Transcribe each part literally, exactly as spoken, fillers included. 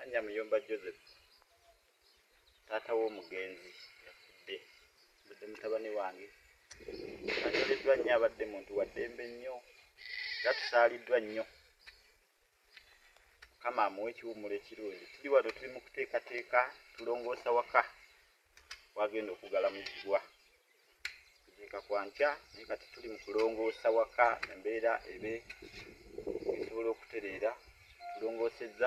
Linnya Muyomba Joseph taata w'omugenzi yafudde abadde mutabani wange anyoleddwa nnyo abadde muntu wa ddembe nnyo era tusaaliddwa nnyo Mukama amuwe ekiwummulo ekirungi tuli wano tuli mu kuteekateeka tulongoosa waka wagenda okugalamizibwa kuziika kwa nkya naye kati tuli mu kulongoosa waka embeera ebe esobola okutereera tulongoosezza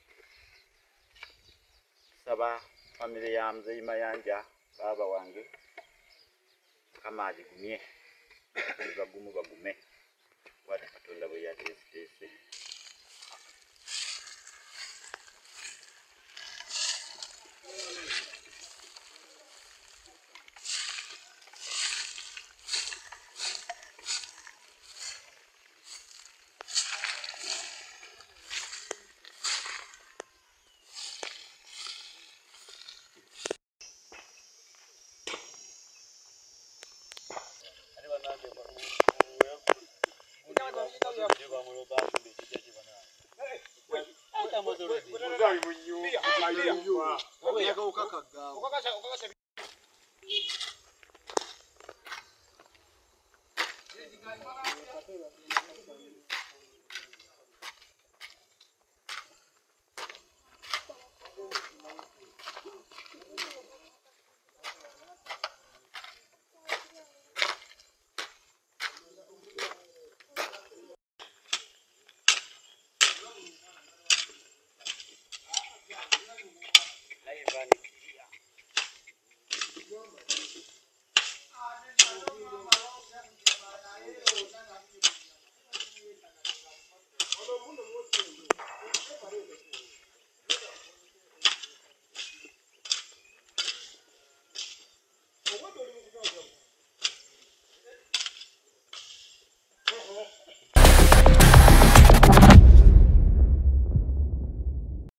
tusaba famire ya Muzeeyi Mayanja baaba wange Mukama agigumye bagumu bagume bw'ati Katonda bwe yateesiteese.